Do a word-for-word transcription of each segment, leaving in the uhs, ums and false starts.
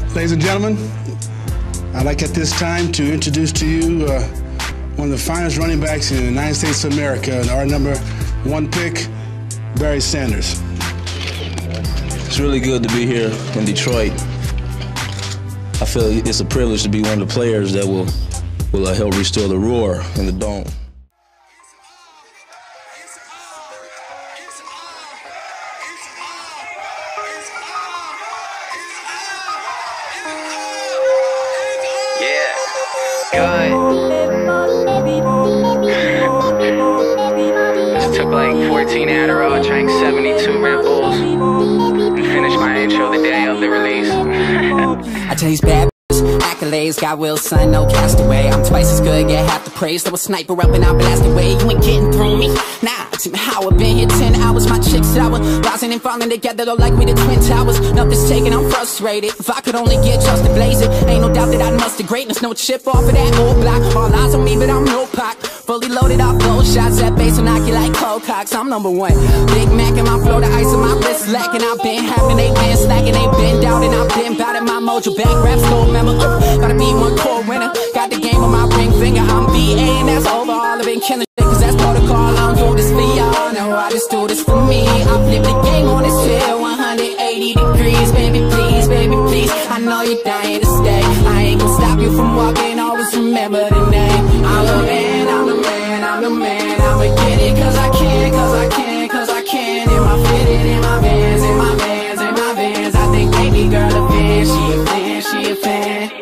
Ladies and gentlemen, I'd like at this time to introduce to you uh, one of the finest running backs in the United States of America, our number one pick, Barry Sanders. It's really good to be here in Detroit. I feel it's a privilege to be one of the players that will, will uh, help restore the roar in the Dome. Yeah, good. Just took like fourteen Adderall, drank seventy-two Red Bulls, and finished my intro the day of the release. I taste bad accolades, got will, son, no castaway. I'm twice as good, get half the praise. Throw a sniper up and I blast away. You ain't getting through me. Nah, how I've been here ten hours, my chick's sour. Rising and falling together, though, like we the Twin Towers. Nothing's taken, I'm frustrated. If I could only get just to blaze it, ain't no doubt that I'd muster greatness. No chip off of that old block. All eyes on me, but I'm no Pac. Fully loaded off those shots, that bass will knock you like cold cocks. I'm number one. Big Mac in my flow, the ice on my wrist lacking. I've been having, they been slacking, they been doubting. I've been bout my mojo back, raps gold member. Uh, gotta be one core winner. Got the game on my ring finger. I'm V A and that's over. All I've been killing shit, cause that's protocol. I don't do this for y'all, no, I just do this for me. I flip the game on this chair, one hundred eighty degrees. Baby, please, baby, please, I know you're dying to stay. I ain't gonna stop you from walking, always remember the name. I'm the man, I'm the man, I'm the man. I'ma get it cause I can, cause I can, cause I can. In my fitted, in my vans, in my vans, in my vans. I think baby girl a fan, she a fan, she a fan.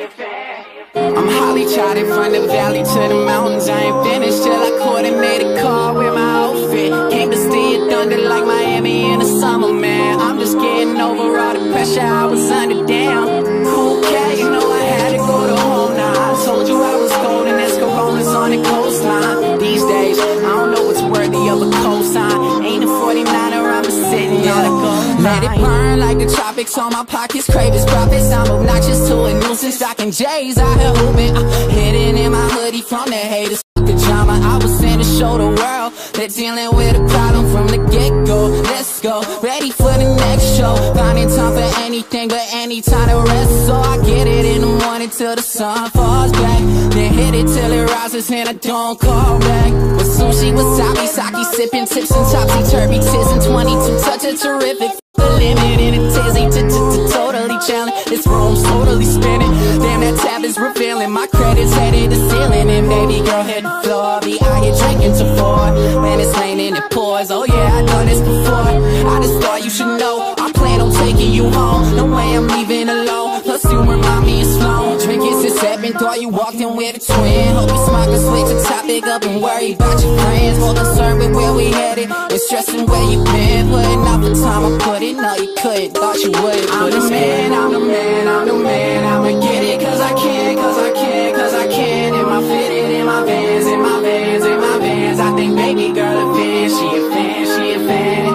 I'm Holly charted from the valley to the mountains. I ain't finished till I coordinate a car with my outfit. Came to see it thunder like Miami in the summer, man. I'm just getting over all the pressure I was under. Damn, cool cat, you know I had to go to home now. I told you I was golden, there's Coronas on the coastline. These days, I don't know what's worthy of a cosign. Ain't a forty-niner, I'm just sitting on a gold. Let it burn like the tropics on my pockets, crave his profits. I'm obnoxious to a nuisance, rocking J's out here hooping. Uh, hidden in my hoodie from the haters, the drama. I was sent to show the world they're dealing with a problem from the get-go. Let's go, ready for the next show. Finding time for anything but any time to rest. So I get it in the morning till the sun falls back, then hit it till it rises and I don't call back. With sushi, wasabi, sake, sipping tips and topsy-turvy tips and twenty-two touch of terrific. The limit in a tizzy, totally challenged. This room's totally spinning. Damn, that tab is revealing. My credits headed to ceiling, and baby girl hit the floor. I'll be out here drinking to four. When it's raining, it pours. Oh yeah, I done this before. I just thought you should know I plan on taking you home. No way I'm leaving alone. Plus you remind me it's flown. Drinking since seven, thought you walked in with a twin. Hope you smart can switch the topic up and worry about your friends. More concerned with where we headed and stressing where you been. Putting out the time I put in. No, you couldn't, thought you would. I'm the man, I'm the man, I'm the man. I'ma get it cause I can, cause I can, cause I can. In my fitted, in my vans, in my vans, in my vans. I think baby girl a fan, she a fan, she a fan.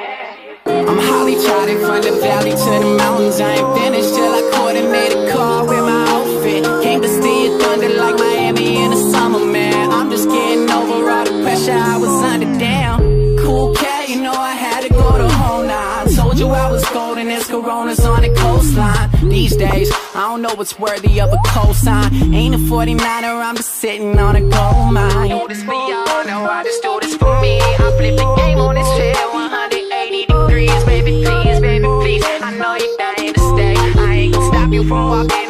I'm Holly charted from the valley to the mountains. I ain't finished till I coordinate a car with my outfit. Came to see it thunder like Miami in the summer, man. I'm just getting over all the pressure I was under. Down, cool cat, you know I had to go to home now. I told you I was golden, there's Coronas on the coastline. These days, I don't know what's worthy of a cosign. Ain't a forty-niner, I'm just sitting on a gold mine. Do this for y'all, no, I just do this for me. I flip the game on this chair, one hundred eighty degrees. Baby, please, baby, please, I know you're dying to stay. I ain't gonna stop you from walking.